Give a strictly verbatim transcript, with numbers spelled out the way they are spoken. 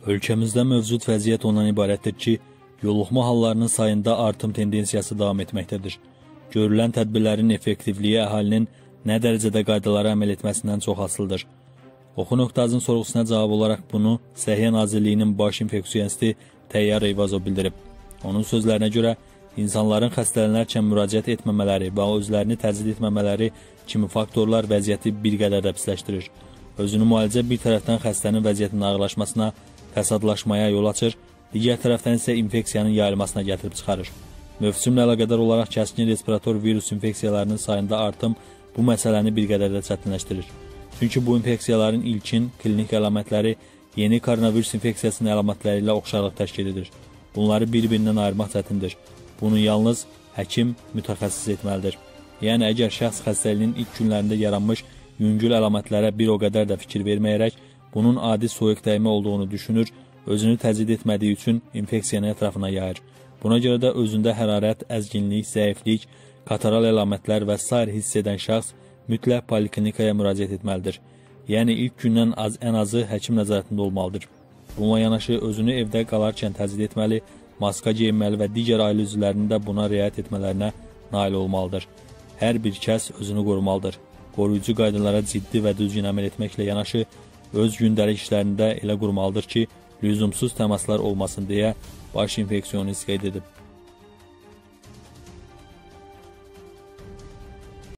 Ölkəmizdə mövcud vəziyyət ondan ibarətdir ki, yoluxma hallarının sayında artım tendensiyası davam etməkdədir. Görülən tədbirlərin effektivliyi əhalinin nə dərəcədə qaydalara əməl etməsindən çox asılıdır. Oxu.azın sorğusuna cavab olaraq bunu Səhiyyə Nazirliyinin baş infeksionisti Təyyar Eyvazov bildirib. Onun sözlərinə görə, insanların xəstələnərkən müraciət etməmələri və özlərini təcrid etməmələri kimi faktorlar vəziyyəti bir qədər də pisləşdirir. Özünü müalicə bir tərəfdən xəstənin vəziyyətinin ağırlaşmasına, fəsadlaşmaya yol açır, digər tərəfdən isə infeksiyanın yayılmasına gətirib çıxarır. Mövsümlə əlaqədar olaraq kəskin respirator virus infeksiyalarının sayında artım bu məsələni bir qədər də çətinləşdirir. Çünki bu infeksiyaların ilkin klinik əlamətləri yeni koronavirus infeksiyasının əlamətləri ilə oxşarlıq təşkil edir. Bunları bir-birindən ayırmaq çətindir. Bunu yalnız həkim mütəxəssis etməlidir. Yəni, əgər şəxs xəstəliyin ilk günlərində yaranmış yüngül əlamətlərə bir o qədər də fikir verməyərək, bunun adi soyuq dəymə olduğunu düşünür, özünü təcrid etmədiyi üçün infeksiyanı ətrafına yayır. Buna görə də özündə hərarət, əzginlik, zəiflik, kataral əlamətlər və sair hiss edən şəxs mütləq poliklinikaya müraciət etməlidir. Yəni, ilk gündən az, ən azı həkim nəzarətində olmalıdır. Bununla yanaşı, özünü evdə qalarkən təcrid etməli, maska geyinməli və digər ailə üzvlərinin də buna riayət etmələrinə nail olmalıdır. Hər bir kəs özünü qorumalıdır. Qoruyucu qaydalara ciddi və düzgün əməl etməklə yanaşı, öz gündəlik işlərində elə qurmalıdır ki, lüzumsuz təmaslar olmasın deyə baş infeksionist qeyd edib.